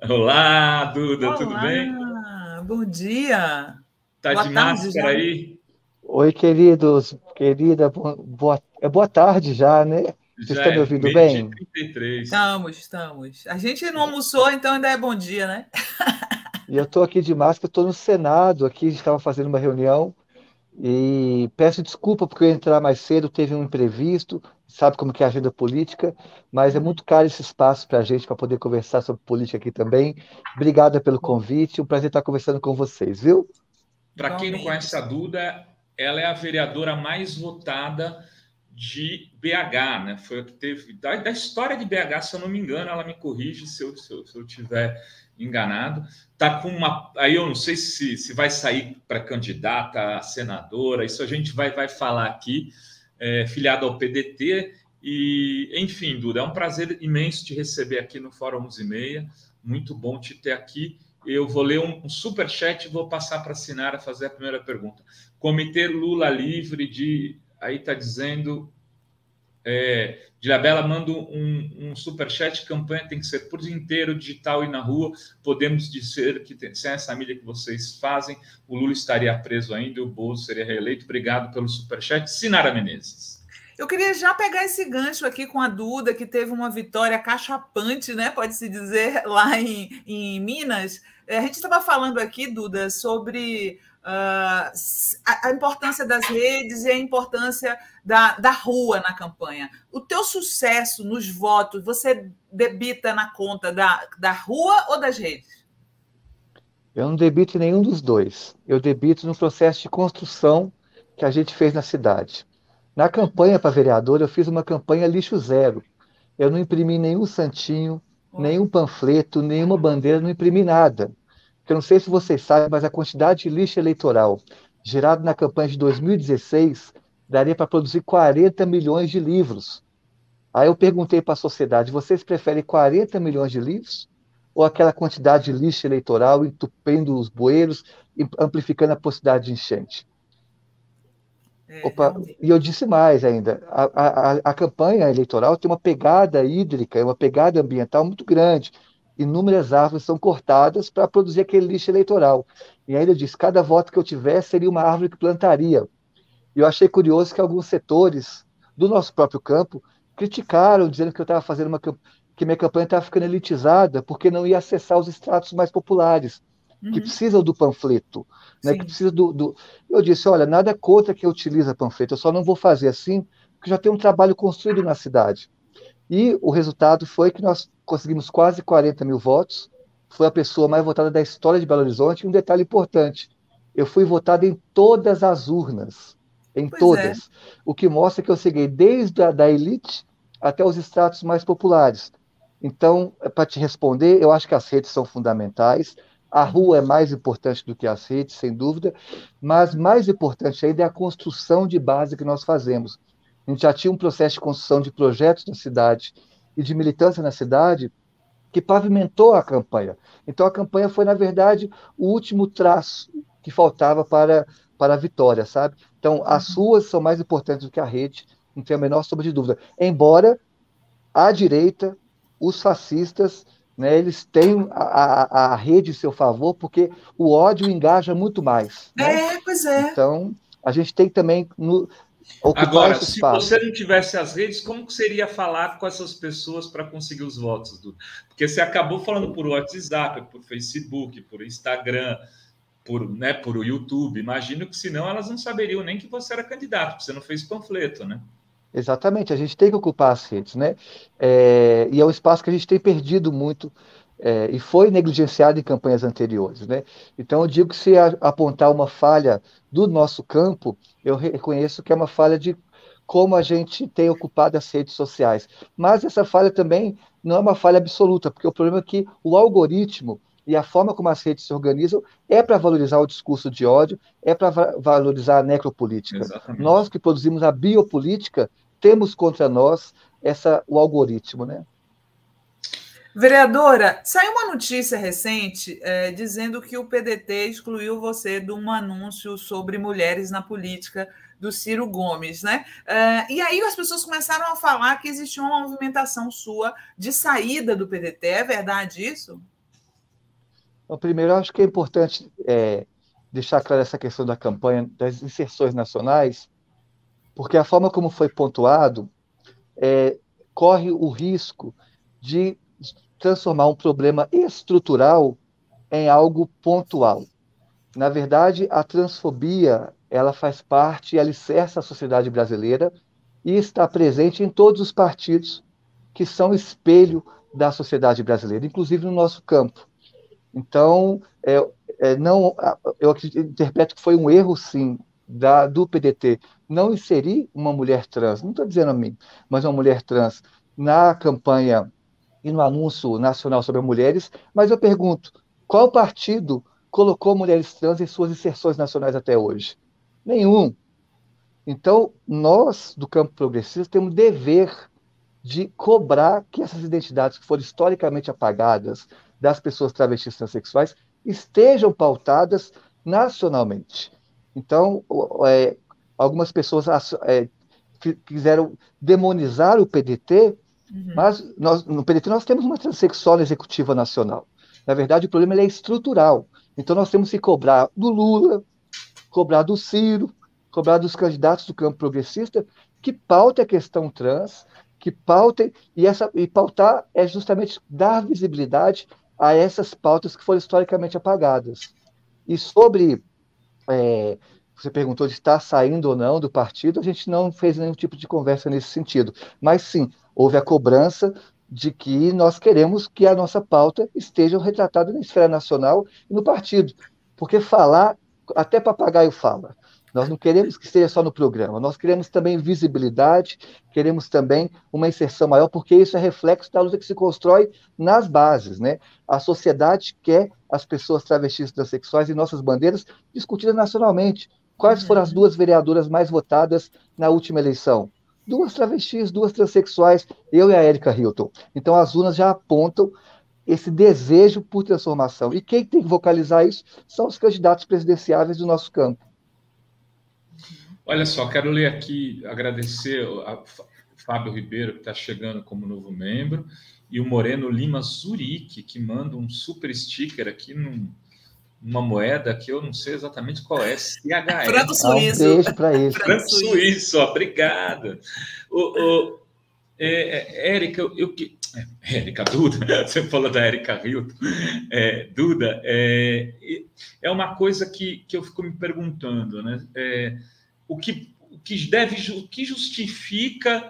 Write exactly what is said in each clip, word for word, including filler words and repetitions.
Olá, Duda, tudo bem? Olá, bom dia. Tá Boa de tarde máscara já, né? aí? Oi, queridos, querida, bo- boa, é boa tarde já, né? Vocês Já estão me é ouvindo meio-dia e bem? trinta e três. Estamos, estamos. A gente não almoçou, então ainda é bom dia, né? E eu estou aqui de máscara, estou no Senado, aqui a gente estava fazendo uma reunião e peço desculpa porque eu ia entrar mais cedo, teve um imprevisto, sabe como que é a agenda política, mas é muito caro esse espaço para a gente, para poder conversar sobre política aqui também. Obrigada pelo Bom, convite, um prazer estar conversando com vocês, viu? Para quem não conhece a igualmente. Duda, ela é a vereadora mais votada de B H, né? Foi a que teve da, da história de B H, se eu não me engano, ela me corrige se eu, se eu, se eu tiver enganado. Tá com uma, aí eu não sei se, se vai sair para candidata a senadora, isso a gente vai, vai falar aqui, é, filiada ao P D T. E, enfim, Duda, é um prazer imenso te receber aqui no Fórum onze e meia. Muito bom te ter aqui. Eu vou ler um, um super chat e vou passar para a Sinara fazer a primeira pergunta. Comitê Lula Livre de. Aí está dizendo. É, Dilabela manda um, um super chat. Campanha tem que ser por inteiro, digital e na rua. Podemos dizer que tem, sem essa mídia que vocês fazem, o Lula estaria preso ainda e o Bolsonaro seria reeleito. Obrigado pelo super chat. Sinara Menezes. Eu queria já pegar esse gancho aqui com a Duda, que teve uma vitória cachapante, né? Pode-se dizer, lá em, em Minas. É, A gente estava falando aqui, Duda, sobre ah, a, a importância das redes e a importância da, da rua na campanha. O teu sucesso nos votos, você debita na conta da, da rua ou das redes? Eu não debito em nenhum dos dois. Eu debito no processo de construção que a gente fez na cidade. Na campanha para vereador, eu fiz uma campanha lixo zero. Eu não imprimi nenhum santinho, Olha. nenhum panfleto, nenhuma bandeira, não imprimi nada. Porque eu não sei se vocês sabem, mas a quantidade de lixo eleitoral gerado na campanha de dois mil e dezesseis daria para produzir quarenta milhões de livros. Aí eu perguntei para a sociedade: vocês preferem quarenta milhões de livros ou aquela quantidade de lixo eleitoral entupindo os bueiros e amplificando a possibilidade de enchente? É, Opa, realmente. e eu disse mais ainda: a, a, a campanha eleitoral tem uma pegada hídrica, uma pegada ambiental muito grande. Inúmeras árvores são cortadas para produzir aquele lixo eleitoral. E ainda disse: cada voto que eu tiver seria uma árvore que plantaria. E eu achei curioso que alguns setores do nosso próprio campo criticaram, dizendo que eu estava fazendo uma que minha campanha estava ficando elitizada porque não ia acessar os estratos mais populares, que Uhum, precisam do panfleto, né, que sim. precisa do, do... Eu disse, olha, nada contra que eu utilize panfleto, eu só não vou fazer assim porque já tem um trabalho construído na cidade. E o resultado foi que nós conseguimos quase quarenta mil votos, foi a pessoa mais votada da história de Belo Horizonte. E um detalhe importante, eu fui votado em todas as urnas, em Pois é. todas, o que mostra que eu cheguei desde a da elite até os estratos mais populares. Então, para te responder, eu acho que as redes são fundamentais, a rua é mais importante do que as redes, sem dúvida, mas mais importante ainda é a construção de base que nós fazemos. A gente já tinha um processo de construção de projetos na cidade e de militância na cidade que pavimentou a campanha. Então, a campanha foi, na verdade, o último traço que faltava para, para a vitória, sabe? Então, as ruas são mais importantes do que a rede, não tenho a menor sombra de dúvida. Embora a direita, os fascistas, né, eles têm a, a, a rede em seu favor, porque o ódio engaja muito mais, né? É, pois é. Então, a gente tem também no, ocupar Agora, esse se você espaço. não tivesse as redes, como que seria falar com essas pessoas para conseguir os votos, Duda? Porque você acabou falando por WhatsApp, por Facebook, por Instagram, por, né, por YouTube. Imagino que senão elas não saberiam nem que você era candidato, porque você não fez panfleto, né? Exatamente, a gente tem que ocupar as redes, né? É, e é um espaço que a gente tem perdido muito, é, e foi negligenciado em campanhas anteriores, né? Então, eu digo que se a- apontar uma falha do nosso campo, eu reconheço que é uma falha de como a gente tem ocupado as redes sociais. Mas essa falha também não é uma falha absoluta, porque o problema é que o algoritmo e a forma como as redes se organizam é para valorizar o discurso de ódio, é para valorizar a necropolítica. Nós Exatamente. que produzimos a biopolítica temos contra nós essa, o algoritmo, né? Vereadora, saiu uma notícia recente é, dizendo que o P D T excluiu você de um anúncio sobre mulheres na política do Ciro Gomes, né? É, e aí as pessoas começaram a falar que existia uma movimentação sua de saída do P D T. É verdade isso? Então, primeiro, eu acho que é importante é, deixar clara essa questão da campanha das inserções nacionais, porque a forma como foi pontuado é, corre o risco de transformar um problema estrutural em algo pontual. Na verdade, a transfobia, ela faz parte e alicerça a sociedade brasileira e está presente em todos os partidos que são espelho da sociedade brasileira, inclusive no nosso campo. Então, é, é, não, eu acredito, interpreto que foi um erro, sim, da, do P D T não inserir uma mulher trans, não estou dizendo a mim, mas uma mulher trans na campanha e no anúncio nacional sobre mulheres, mas eu pergunto, qual partido colocou mulheres trans em suas inserções nacionais até hoje? Nenhum. Então, nós, do campo progressista, temos dever de cobrar que essas identidades que foram historicamente apagadas das pessoas travestis transexuais estejam pautadas nacionalmente. Então, é, algumas pessoas é, quiseram demonizar o P D T, uhum. mas nós, no P D T nós temos uma transexual executiva nacional. Na verdade, o problema ele é estrutural. Então, nós temos que cobrar do Lula, cobrar do Ciro, cobrar dos candidatos do campo progressista que pautem a questão trans, que pautem, e, essa, e pautar é justamente dar visibilidade a essas pautas que foram historicamente apagadas. E sobre, é, você perguntou de estar saindo ou não do partido, a gente não fez nenhum tipo de conversa nesse sentido, mas sim, houve a cobrança de que nós queremos que a nossa pauta esteja retratada na esfera nacional e no partido, porque falar, até papagaio fala. Nós não queremos que esteja só no programa, nós queremos também visibilidade, queremos também uma inserção maior, porque isso é reflexo da luta que se constrói nas bases, né? A sociedade quer as pessoas travestis e transexuais e nossas bandeiras discutidas nacionalmente. Quais foram as duas vereadoras mais votadas na última eleição? Duas travestis, duas transexuais, eu e a Érica Hilton. Então as urnas já apontam esse desejo por transformação. E quem tem que vocalizar isso são os candidatos presidenciáveis do nosso campo. Olha só, quero ler aqui, agradecer a Fábio Ribeiro, que está chegando como novo membro, e o Moreno Lima Zurique, que manda um super sticker aqui num, numa moeda que eu não sei exatamente qual é, C H S. Franco Suíço. Um beijo para ele. Franco Suíço, obrigado. O, o, é, é, Érica, eu, eu que... É, Érica, Duda, você falou da Érica Hilton. É, Duda, é, é uma coisa que, que eu fico me perguntando, né? É, o, que, o, que deve, o que justifica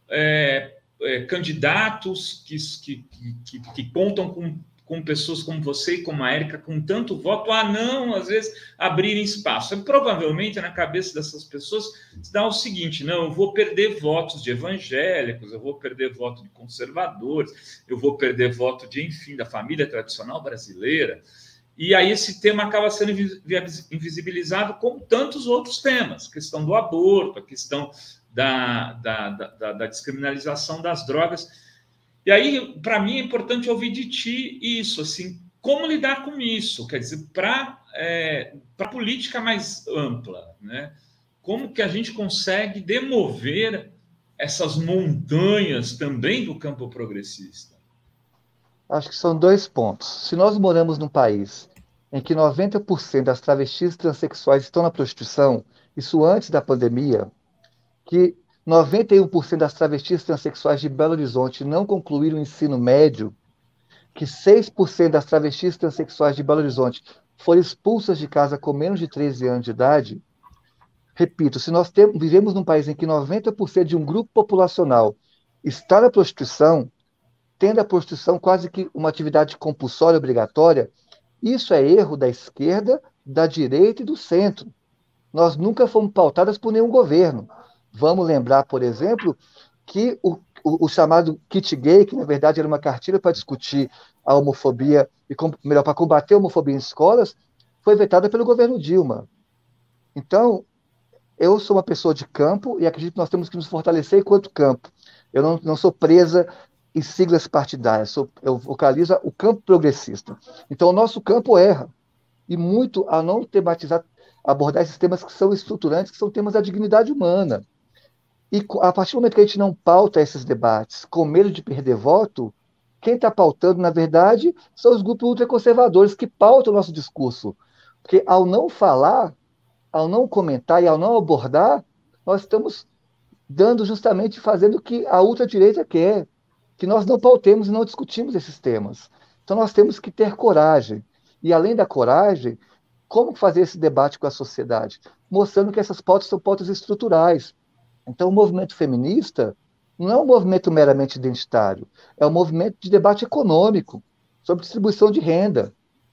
é, é, candidatos que, que, que, que contam com, com pessoas como você e como a Érica, com tanto voto, ah, não, às vezes, abrirem espaço. E, provavelmente, na cabeça dessas pessoas, se dá o seguinte, não, eu vou perder votos de evangélicos, eu vou perder voto de conservadores, eu vou perder voto de, enfim, da família tradicional brasileira. E aí esse tema acaba sendo invisibilizado como tantos outros temas, a questão do aborto, a questão da, da, da, da descriminalização das drogas. E aí, para mim, é importante ouvir de ti isso, assim, como lidar com isso, quer dizer, para é, para política mais ampla, né? Como que a gente consegue demover essas montanhas também do campo progressista? Acho que são dois pontos. Se nós moramos num país em que noventa por cento das travestis e transexuais estão na prostituição, isso antes da pandemia, que noventa e um por cento das travestis e transexuais de Belo Horizonte não concluíram o ensino médio, que seis por cento das travestis e transexuais de Belo Horizonte foram expulsas de casa com menos de treze anos de idade. Repito, se nós temos, vivemos num país em que noventa por cento de um grupo populacional está na prostituição, tendo a prostituição quase que uma atividade compulsória obrigatória, isso é erro da esquerda, da direita e do centro. Nós nunca fomos pautadas por nenhum governo. Vamos lembrar, por exemplo, que o, o, o chamado kit gay, que na verdade era uma cartilha para discutir a homofobia, e com, melhor, para combater a homofobia em escolas, foi vetada pelo governo Dilma. Então, eu sou uma pessoa de campo e acredito que nós temos que nos fortalecer enquanto campo. Eu não, não sou presa em siglas partidárias, sou, eu vocalizo o campo progressista. Então, o nosso campo erra, e muito a não tematizar, abordar esses temas que são estruturantes, que são temas da dignidade humana. E a partir do momento que a gente não pauta esses debates com medo de perder voto, quem está pautando, na verdade, são os grupos ultraconservadores que pautam o nosso discurso. Porque ao não falar, ao não comentar e ao não abordar, nós estamos dando justamente, fazendo o que a ultradireita quer, que nós não pautemos e não discutimos esses temas. Então nós temos que ter coragem. E além da coragem, como fazer esse debate com a sociedade? Mostrando que essas pautas são pautas estruturais. Então o movimento feminista não é um movimento meramente identitário, é um movimento de debate econômico, sobre distribuição de renda.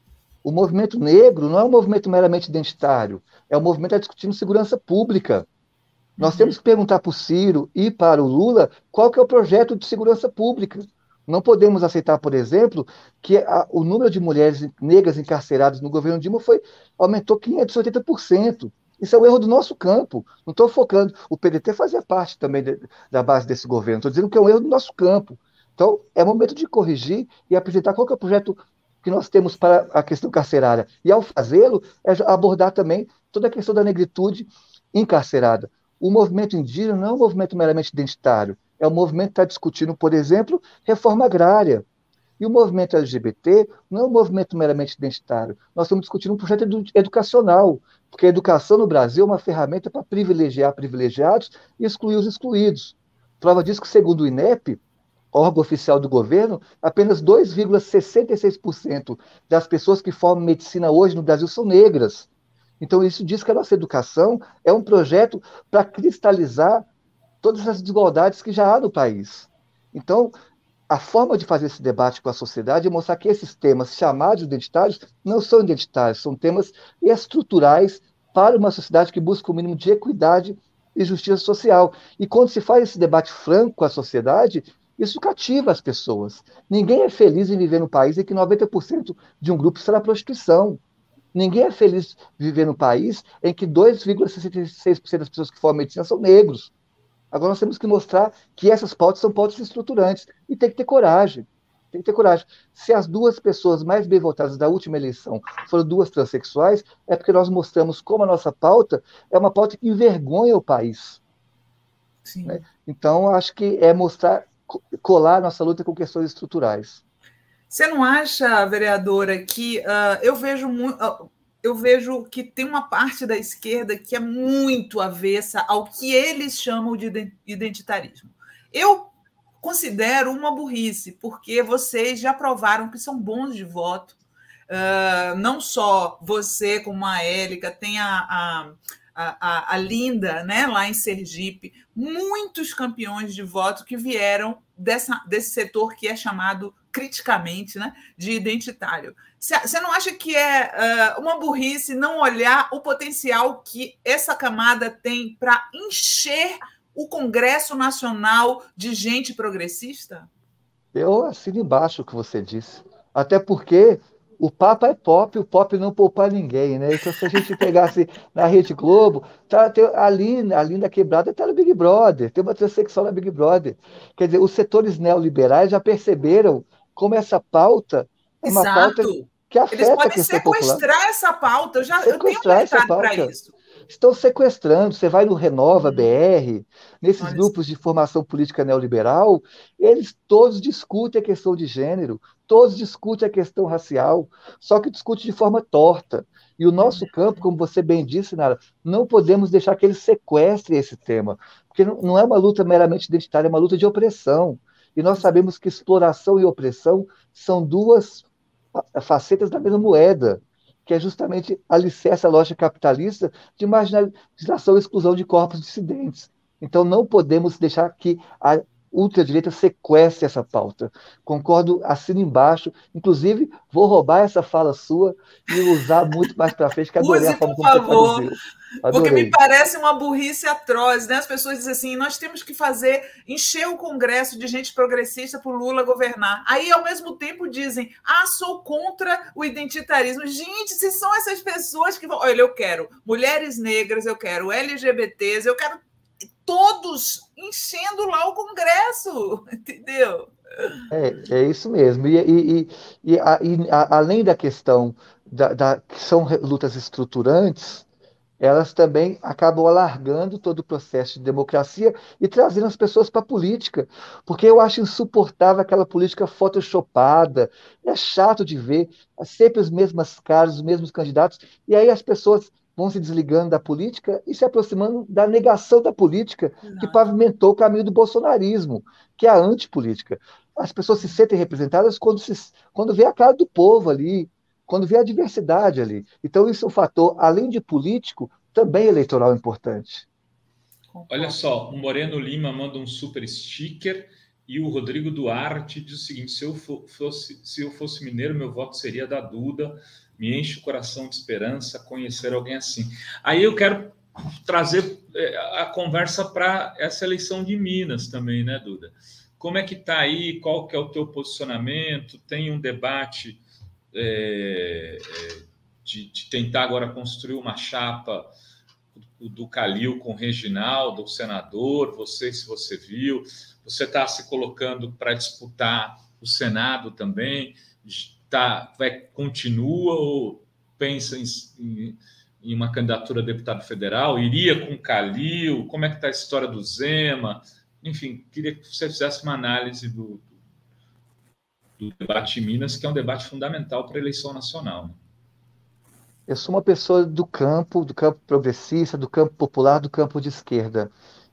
O movimento negro não é um movimento meramente identitário, é um movimento que está discutindo segurança pública. Nós temos que perguntar para o Ciro e para o Lula qual que é o projeto de segurança pública. Não podemos aceitar, por exemplo, que a, o número de mulheres negras encarceradas no governo Dilma foi, aumentou quinhentos e oitenta por cento. Isso é um erro do nosso campo. Não estou focando. O P D T fazia parte também de, da base desse governo. Estou dizendo que é um erro do nosso campo. Então, é momento de corrigir e apresentar qual que é o projeto que nós temos para a questão carcerária. E, ao fazê-lo, é abordar também toda a questão da negritude encarcerada. O movimento indígena não é um movimento meramente identitário. É um movimento que está discutindo, por exemplo, reforma agrária. E o movimento L G B T não é um movimento meramente identitário. Nós estamos discutindo um projeto edu educacional, porque a educação no Brasil é uma ferramenta para privilegiar privilegiados e excluir os excluídos. Prova disso que, segundo o INEP, órgão oficial do governo, apenas dois vírgula sessenta e seis por cento das pessoas que formam medicina hoje no Brasil são negras. Então, isso diz que a nossa educação é um projeto para cristalizar todas as desigualdades que já há no país. Então, a forma de fazer esse debate com a sociedade é mostrar que esses temas chamados identitários não são identitários, são temas estruturais para uma sociedade que busca o mínimo de equidade e justiça social. E quando se faz esse debate franco com a sociedade, isso cativa as pessoas. Ninguém é feliz em viver num país em que noventa por cento de um grupo está na prostituição. Ninguém é feliz de viver num país em que dois vírgula sessenta e seis por cento das pessoas que formam medicina são negros. Agora nós temos que mostrar que essas pautas são pautas estruturantes. E tem que ter coragem. Tem que ter coragem. Se as duas pessoas mais bem votadas da última eleição foram duas transexuais, é porque nós mostramos como a nossa pauta é uma pauta que envergonha o país. Sim. Né? Então, acho que é mostrar, colar nossa luta com questões estruturais. Você não acha, vereadora, que uh, eu vejo muito. Uh, eu vejo que tem uma parte da esquerda que é muito avessa ao que eles chamam de identitarismo. Eu considero uma burrice, porque vocês já provaram que são bons de voto. Uh, não só você, como a Élica, tem a, a, a, a Linda, né, lá em Sergipe, muitos campeões de voto que vieram dessa, desse setor que é chamado criticamente, né, de identitário. Você não acha que é uh, uma burrice não olhar o potencial que essa camada tem para encher o Congresso Nacional de gente progressista? Eu assino embaixo o que você disse. Até porque o Papa é pop, o pop não poupa ninguém, né? Então, se a gente pegasse na Rede Globo, tá, tem a Linda, a Linda Quebrada está no Big Brother, tem uma transexual na Big Brother. Quer dizer, os setores neoliberais já perceberam como essa pauta é uma Exato. pauta que afeta Eles podem a questão sequestrar popular. essa pauta. Eu, já, Sequestrar eu tenho essa pauta. para isso. Estão sequestrando. Você vai no Renova Hum. B R, nesses Olha grupos de formação política neoliberal, eles todos discutem a questão de gênero, todos discutem a questão racial, só que discutem de forma torta. E o nosso campo, como você bem disse, Nara, não podemos deixar que eles sequestrem esse tema, porque não, não é uma luta meramente identitária, é uma luta de opressão. E nós sabemos que exploração e opressão são duas facetas da mesma moeda, que é justamente alicerce a lógica capitalista de marginalização e exclusão de corpos dissidentes. Então, não podemos deixar que a ultradireita sequestre essa pauta. Concordo, assino embaixo. Inclusive, vou roubar essa fala sua e usar muito mais para frente, que adorei Use, a forma por como favor. você traduziu. Adorei. Porque me parece uma burrice atroz, né? As pessoas dizem assim, nós temos que fazer, encher o Congresso de gente progressista para o Lula governar. Aí, ao mesmo tempo, dizem, ah, sou contra o identitarismo. Gente, se são essas pessoas que vão... Olha, eu quero mulheres negras, eu quero L G B Ts, eu quero todos enchendo lá o Congresso, entendeu? É, é isso mesmo. E, e, e, e, a, e a, além da questão da, da, que são lutas estruturantes, elas também acabam alargando todo o processo de democracia e trazendo as pessoas para a política, porque eu acho insuportável aquela política photoshopada, é chato de ver, é sempre os mesmos caras, os mesmos candidatos, e aí as pessoas vão se desligando da política e se aproximando da negação da política que Exato. pavimentou o caminho do bolsonarismo, que é a antipolítica. As pessoas se sentem representadas quando, se, quando vê a cara do povo ali, quando vê a diversidade ali. Então, isso é um fator, além de político, também eleitoral importante. Olha Concordo. só, o Moreno Lima manda um super sticker e o Rodrigo Duarte diz o seguinte: se eu fosse, se eu fosse mineiro, meu voto seria da Duda. Me enche o coração de esperança conhecer alguém assim. Aí eu quero trazer a conversa para essa eleição de Minas também, né, Duda? Como é que está aí? Qual que é o teu posicionamento? Tem um debate é, de, de tentar agora construir uma chapa do Calil com o Reginaldo, o senador, você, se você viu, você está se colocando para disputar o Senado também, tá, vai, continua ou pensa em, em, em uma candidatura a deputado federal, iria com o Calil, como é que está a história do Zema, enfim, queria que você fizesse uma análise do, do debate em Minas, que é um debate fundamental para a eleição nacional. Né? Eu sou uma pessoa do campo, do campo progressista, do campo popular, do campo de esquerda.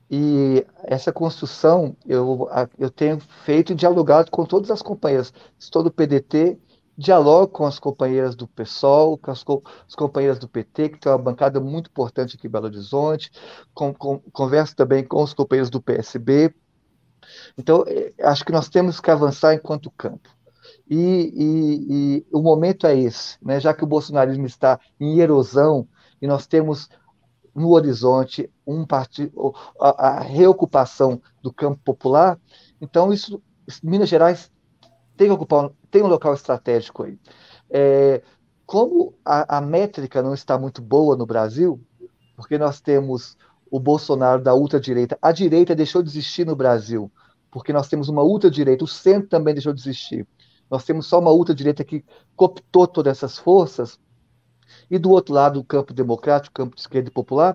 E essa construção eu, eu tenho feito e dialogado com todas as companheiras. Estou do P D T, dialogo com as companheiras do PSOL, com as, co as companheiras do P T, que tem uma bancada muito importante aqui em Belo Horizonte, com, com, converso também com os companheiros do P S B. Então, acho que nós temos que avançar enquanto campo. E, e, e o momento é esse, né? Já que o bolsonarismo está em erosão e nós temos no horizonte um partido, a, a reocupação do campo popular, então isso, Minas Gerais tem que ocupar, tem um local estratégico aí. É, como a, a métrica não está muito boa no Brasil, porque nós temos o Bolsonaro da ultradireita, a direita deixou de existir no Brasil, porque nós temos uma ultradireita, o centro também deixou de existir. Nós temos só uma ultradireita que cooptou todas essas forças, e do outro lado, o campo democrático, o campo de esquerda e popular,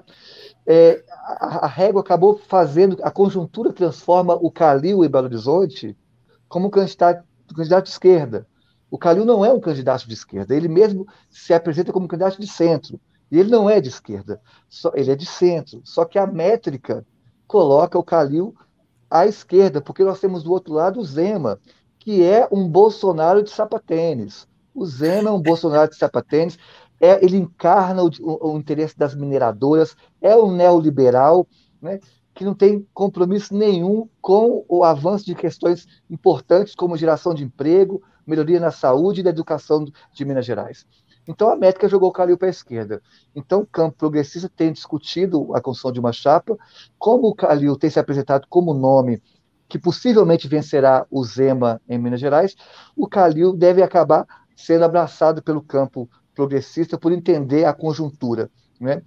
é, a, a régua acabou fazendo, a conjuntura transforma o Calil em Belo Horizonte como um candidato, um candidato de esquerda. O Calil não é um candidato de esquerda, ele mesmo se apresenta como um candidato de centro, e ele não é de esquerda, só, ele é de centro, só que a métrica coloca o Calil à esquerda, porque nós temos do outro lado o Zema, que é um Bolsonaro de sapatênis. O Zema é um Bolsonaro de sapatênis, é, ele encarna o, o, o interesse das mineradoras, é um neoliberal, né, que não tem compromisso nenhum com o avanço de questões importantes como geração de emprego, melhoria na saúde e na educação de Minas Gerais. Então a métrica jogou o Calil para a esquerda. Então o campo progressista tem discutido a construção de uma chapa, como o Calil tem se apresentado como nome que possivelmente vencerá o Zema em Minas Gerais, o Calil deve acabar sendo abraçado pelo campo progressista por entender a conjuntura. Né?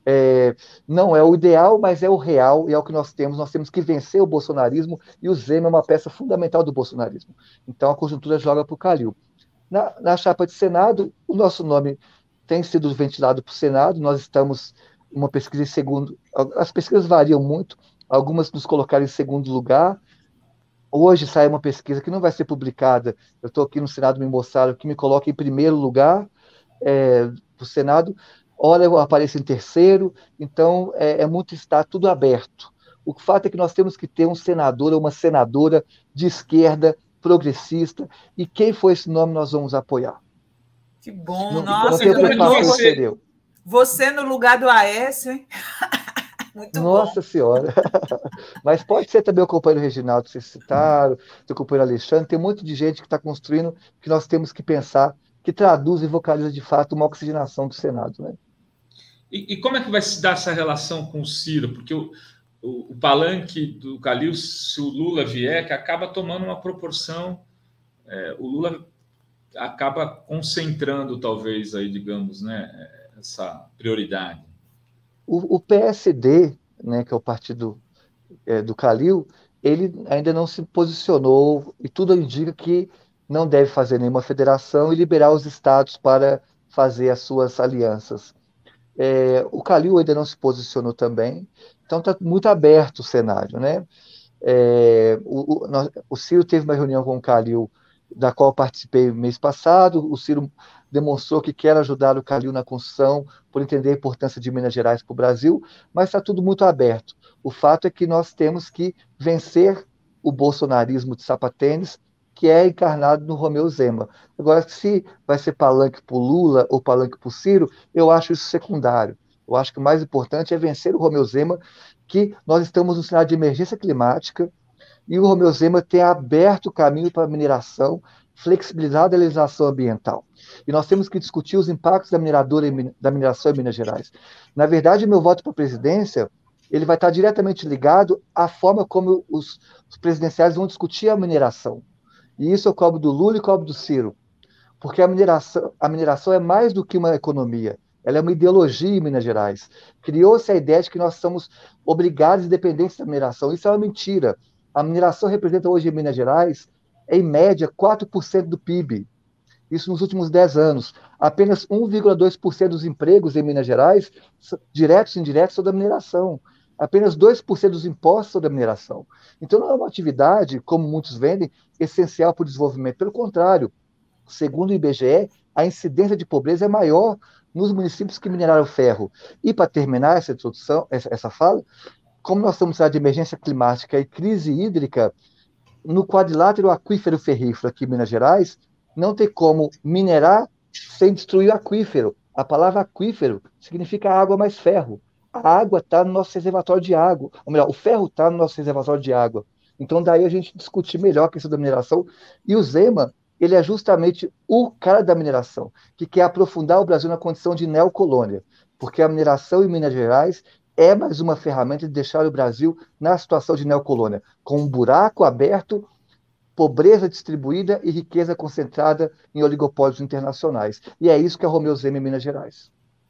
É, não é o ideal, mas é o real e é o que nós temos. Nós temos que vencer o bolsonarismo e o Zema é uma peça fundamental do bolsonarismo. Então a conjuntura joga para o Calil. Na, na chapa de Senado, o nosso nome tem sido ventilado para o Senado. Nós estamos em uma pesquisa em segundo. As pesquisas variam muito, algumas nos colocaram em segundo lugar. Hoje sai uma pesquisa que não vai ser publicada. Eu estou aqui no Senado, me mostraram que me coloca em primeiro lugar é, para o Senado. Olha, eu apareço em terceiro. Então, é, é muito, está tudo aberto. O fato é que nós temos que ter um senador ou uma senadora de esquerda, progressista, e quem for esse nome nós vamos apoiar. Que bom, não, nossa, não tenho preocupação você, ser eu. Você no lugar do Aécio, hein? Muito Nossa bom. Senhora! Mas pode ser também o companheiro Reginaldo, que vocês citaram, o companheiro Alexandre, tem um monte de gente que está construindo, que nós temos que pensar, que traduz e vocaliza de fato uma oxigenação do Senado. Né? E, e como é que vai se dar essa relação com o Ciro? Porque o, o, o palanque do Calil, se o Lula vier, que acaba tomando uma proporção, é, o Lula acaba concentrando, talvez, aí, digamos, né, essa prioridade. O, o P S D, né, que é o partido é, do Calil, ele ainda não se posicionou e tudo indica que não deve fazer nenhuma federação e liberar os estados para fazer as suas alianças. É, o Calil ainda não se posicionou também, então está muito aberto o cenário, né? É, o, o, nós, o Ciro teve uma reunião com o Calil, da qual eu participei mês passado. O Ciro demonstrou que quer ajudar o Calil na construção, por entender a importância de Minas Gerais para o Brasil, mas está tudo muito aberto. O fato é que nós temos que vencer o bolsonarismo de sapatênis, que é encarnado no Romeu Zema. Agora, se vai ser palanque para o Lula ou palanque para o Ciro, eu acho isso secundário. Eu acho que o mais importante é vencer o Romeu Zema, que nós estamos no cenário de emergência climática, e o Romeu Zema tem aberto o caminho para a mineração, flexibilizado a legislação ambiental. E nós temos que discutir os impactos da mineradora da mineração em Minas Gerais. Na verdade, meu voto para a presidência, ele vai estar diretamente ligado à forma como os, os presidenciais vão discutir a mineração. E isso eu cobro do Lula e cobro do Ciro. Porque a mineração, a mineração é mais do que uma economia. Ela é uma ideologia em Minas Gerais. Criou-se a ideia de que nós somos obrigados e dependentes da mineração. Isso é uma mentira. A mineração representa hoje em Minas Gerais, em média, quatro por cento do P I B. Isso nos últimos dez anos. Apenas um vírgula dois por cento dos empregos em Minas Gerais, diretos e indiretos, são da mineração. Apenas dois por cento dos impostos são da mineração. Então, não é uma atividade, como muitos vendem, essencial para o desenvolvimento. Pelo contrário, segundo o I B G E, a incidência de pobreza é maior nos municípios que mineraram ferro. E, para terminar essa introdução, essa, essa fala, como nós estamos na de emergência climática e crise hídrica, no quadrilátero aquífero ferrífero aqui em Minas Gerais, não tem como minerar sem destruir o aquífero. A palavra aquífero significa água mais ferro. A água está no nosso reservatório de água. Ou melhor, o ferro está no nosso reservatório de água. Então, daí a gente discutir melhor a questão da mineração. E o Zema, ele é justamente o cara da mineração, que quer aprofundar o Brasil na condição de neocolônia. Porque a mineração em Minas Gerais é mais uma ferramenta de deixar o Brasil na situação de neocolônia, com um buraco aberto, pobreza distribuída e riqueza concentrada em oligopólios internacionais. E é isso que é Romeu Zema em Minas Gerais.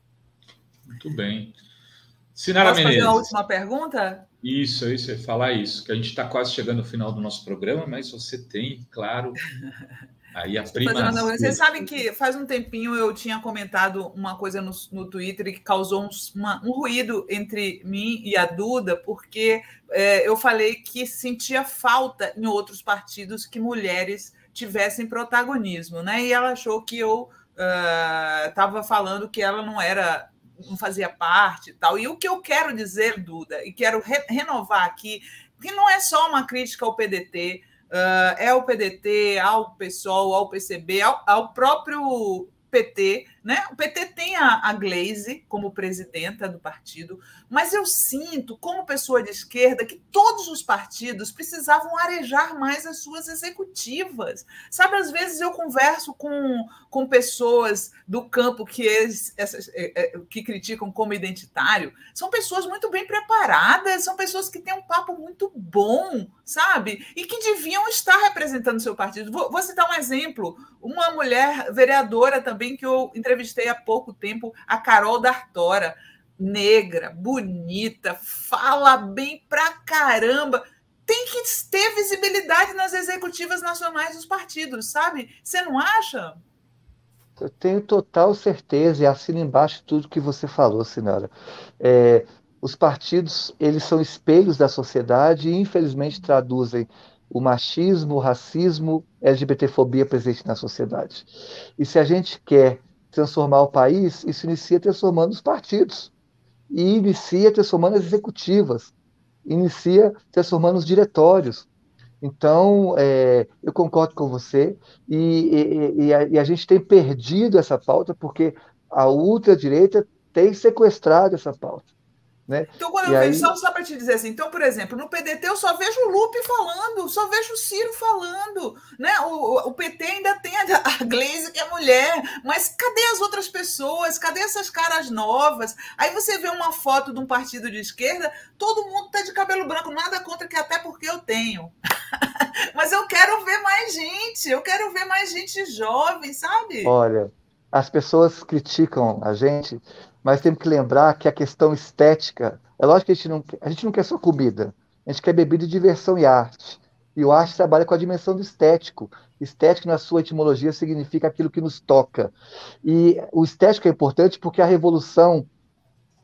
Muito bem. Sinara Posso Menezes. fazer uma última pergunta? Isso, isso, eu ia falar isso, que a gente está quase chegando ao final do nosso programa, mas você tem, claro, aí a prima... Você sabe que faz um tempinho eu tinha comentado uma coisa no, no Twitter que causou um, uma, um ruído entre mim e a Duda, porque é, eu falei que sentia falta em outros partidos que mulheres tivessem protagonismo, né? E ela achou que eu estava uh, falando que ela não era... não fazia parte e tal. E o que eu quero dizer, Duda, e quero re renovar aqui, que não é só uma crítica ao P D T, uh, é ao P D T, ao PSOL, ao P C B, ao, ao próprio P T, né? O P T tem a, a Gleisi como presidenta do partido, mas eu sinto, como pessoa de esquerda, que todos os partidos precisavam arejar mais as suas executivas. Sabe, às vezes eu converso com, com pessoas do campo que, eles, essas, é, é, que criticam como identitário, são pessoas muito bem preparadas, são pessoas que têm um papo muito bom, sabe? E que deviam estar representando o seu partido. Vou, vou citar um exemplo, uma mulher vereadora também que eu entrevistei há pouco tempo, a Carol D'Artora, negra, bonita, fala bem pra caramba, tem que ter visibilidade nas executivas nacionais dos partidos, sabe? Você não acha? Eu tenho total certeza e assino embaixo tudo que você falou, Sinara. É, os partidos, eles são espelhos da sociedade e, infelizmente, traduzem o machismo, o racismo, a LGBTfobia presente na sociedade. E se a gente quer transformar o país, isso inicia transformando os partidos. E inicia transformando as executivas. Inicia transformando os diretórios. Então, é, eu concordo com você, e, e, e, a, e a gente tem perdido essa pauta porque a ultradireita tem sequestrado essa pauta. Né? Então, quando e eu aí... vejo, só, só para te dizer assim, então, por exemplo, no P D T eu só vejo o Lupe falando, só vejo o Ciro falando, né? O, o P T ainda tem a, a Gleisi, que é mulher, mas cadê as outras pessoas? Cadê essas caras novas? Aí você vê uma foto de um partido de esquerda, todo mundo tá de cabelo branco, nada contra, que até porque eu tenho. Mas eu quero ver mais gente, eu quero ver mais gente jovem, sabe? Olha, as pessoas criticam a gente, mas temos que lembrar que a questão estética, é lógico que a gente não, a gente não quer só comida, a gente quer bebida, diversão e arte. E o arte trabalha com a dimensão do estético. Estético, na sua etimologia, significa aquilo que nos toca. E o estético é importante porque a revolução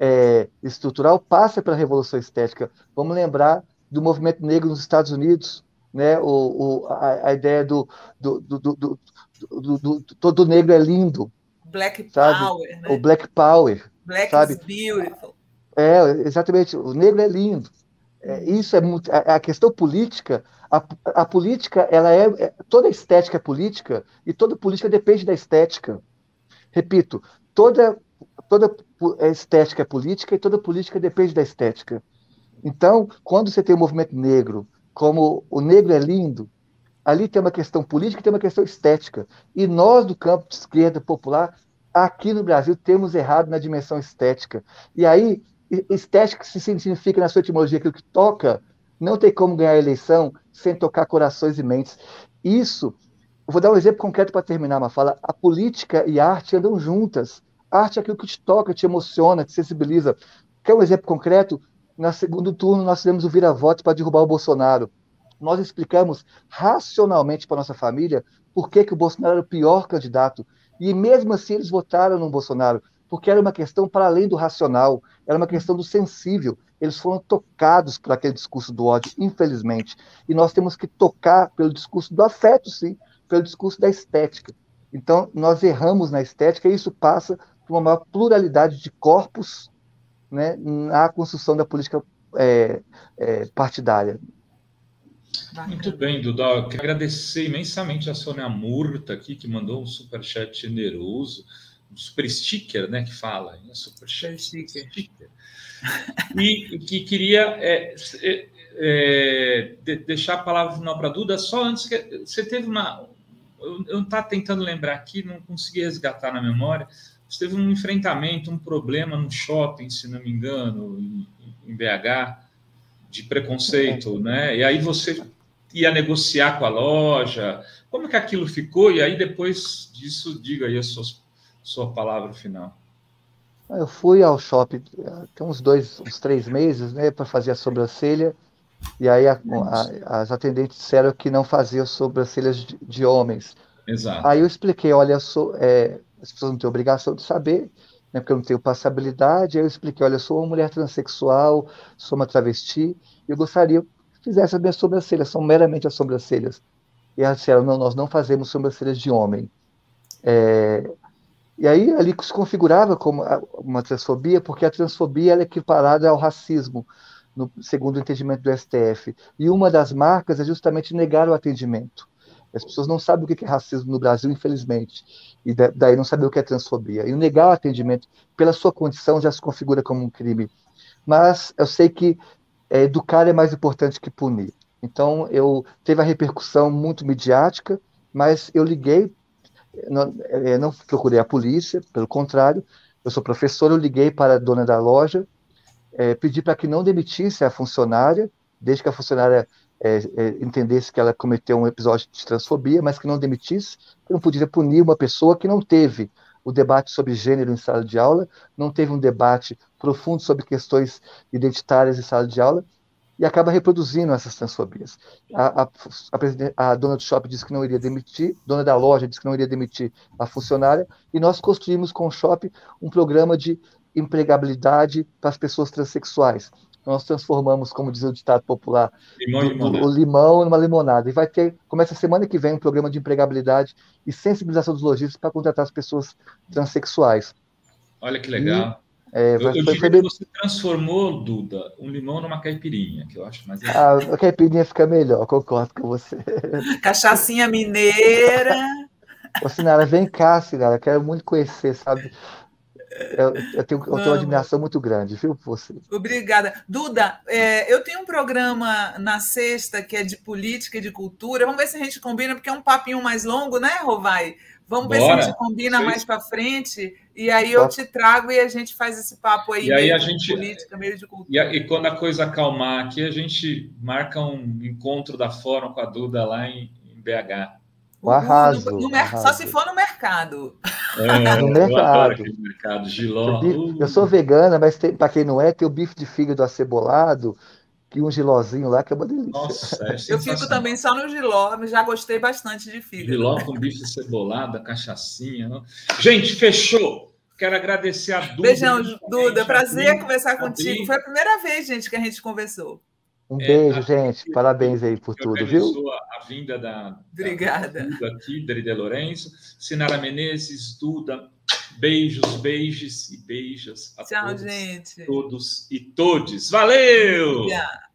é, estrutural passa pela Revolução Estética. Vamos lembrar do movimento negro nos Estados Unidos, né? o, o, a, a ideia do, do, do, do, do, do, do, do todo negro é lindo. Black sabe? Power, né? O Black Power. Black sabe? is beautiful. É, exatamente. O negro é lindo. É, isso é muito. A, a questão política, a, a política, ela é, é. Toda estética é política e toda política depende da estética. Repito, toda, toda estética é política e toda política depende da estética. Então, quando você tem o movimento negro, como o negro é lindo, ali tem uma questão política e tem uma questão estética. E nós, do campo de esquerda popular, aqui no Brasil, temos errado na dimensão estética. E aí, estética se significa, na sua etimologia, aquilo que toca, não tem como ganhar a eleição sem tocar corações e mentes. Isso, eu vou dar um exemplo concreto para terminar uma fala. A política e a arte andam juntas. A arte é aquilo que te toca, te emociona, te sensibiliza. Quer um exemplo concreto? No segundo turno, nós fizemos o vira-voto para derrubar o Bolsonaro. Nós explicamos racionalmente para nossa família por que, que o Bolsonaro era o pior candidato. E mesmo assim eles votaram no Bolsonaro, porque era uma questão para além do racional, era uma questão do sensível. Eles foram tocados por aquele discurso do ódio, infelizmente. E nós temos que tocar pelo discurso do afeto, sim, pelo discurso da estética. Então, nós erramos na estética e isso passa por uma maior pluralidade de corpos, né, na construção da política é, é, partidária. Muito bem, Duda. Eu quero agradecer imensamente a Sônia Murta aqui, que mandou um superchat generoso, um super sticker, né, que fala, né, superchat sticker. sticker. E que queria é, é, é, de, deixar a palavra final para a Duda, só antes que você teve uma... Eu não estava tentando lembrar aqui, não consegui resgatar na memória, você teve um enfrentamento, um problema no shopping, se não me engano, em, em B H, de preconceito, né? E aí você ia negociar com a loja. Como que aquilo ficou? E aí, depois disso, diga aí a sua, sua palavra final. Eu fui ao shopping tem uns dois, uns três meses, né, para fazer a sobrancelha, e aí a, a, as atendentes disseram que não faziam sobrancelhas de, de homens. Exato. Aí eu expliquei, olha, eu sou, é, as pessoas não têm obrigação de saber, né, porque eu não tenho passabilidade. Aí eu expliquei, olha, eu sou uma mulher transexual, sou uma travesti, e eu gostaria que fizesse as minhas sobrancelhas, são meramente as sobrancelhas. E elas disseram, não, nós não fazemos sobrancelhas de homem. É, e aí ali se configurava como uma transfobia, porque a transfobia ela é equiparada ao racismo, no, segundo o entendimento do S T F. E uma das marcas é justamente negar o atendimento. As pessoas não sabem o que é racismo no Brasil, infelizmente, e daí não sabem o que é transfobia. E o negar o atendimento, pela sua condição, já se configura como um crime. Mas eu sei que é, educar é mais importante que punir. Então, eu teve a repercussão muito midiática, mas eu liguei, não, eu não procurei a polícia, pelo contrário, eu sou professor, eu liguei para a dona da loja, é, pedi para que não demitisse a funcionária, desde que a funcionária É, é, entendesse que ela cometeu um episódio de transfobia, mas que não demitisse, que não podia punir uma pessoa que não teve o debate sobre gênero em sala de aula, não teve um debate profundo sobre questões identitárias em sala de aula, e acaba reproduzindo essas transfobias. A, a, a, a dona do shopping disse que não iria demitir, a dona da loja disse que não iria demitir a funcionária, e nós construímos com o shopping um programa de empregabilidade para as pessoas transexuais. Nós transformamos, como diz o ditado popular, limão do, do, o limão numa limonada. E vai ter, começa semana que vem, um programa de empregabilidade e sensibilização dos lojistas para contratar as pessoas transexuais. Olha que legal. E, é, eu eu foi, diria foi bem... que você transformou, Duda, um limão numa caipirinha, que eu acho mais legal. Ah, a caipirinha fica melhor, concordo com você. Cachaçinha mineira. Ô, Sinara, vem cá, Sinara, quero muito conhecer, sabe? Eu, eu, tenho, eu tenho uma admiração muito grande, viu, por você. Obrigada. Duda, é, eu tenho um programa na sexta que é de política e de cultura. Vamos ver se a gente combina, porque é um papinho mais longo, né, Rovai? Vamos Bora. ver se a gente combina Sim. mais para frente, e aí eu te trago e a gente faz esse papo aí, e aí meio a de gente, política, meio de cultura. E, a, e quando a coisa acalmar aqui, a gente marca um encontro da Fórum com a Duda lá em, em B H. O arraso, no, no, no, arraso. Só se for no mercado. É, no mercado. mercado Giló. Bife, uh. Eu sou vegana, mas para quem não é, tem o bife de fígado acebolado, e um gilózinho lá, que é uma delícia. Nossa, é eu fico também só no giló, mas já gostei bastante de fígado. Giló com bife cebolado, cachaçinha. Não? Gente, fechou! Quero agradecer a Duda. Beijão, Duda. Prazer conversar Adri. contigo. Foi a primeira vez, gente, que a gente conversou. Um beijo, é, gente. Parabéns aí por tudo, viu? A vinda da, Obrigada. da Duda aqui, Dri De Lourenço, Sinara Menezes, Duda. Beijos, beijos e beijos a Tchau, todos, gente. todos e todes. Valeu! Obrigada.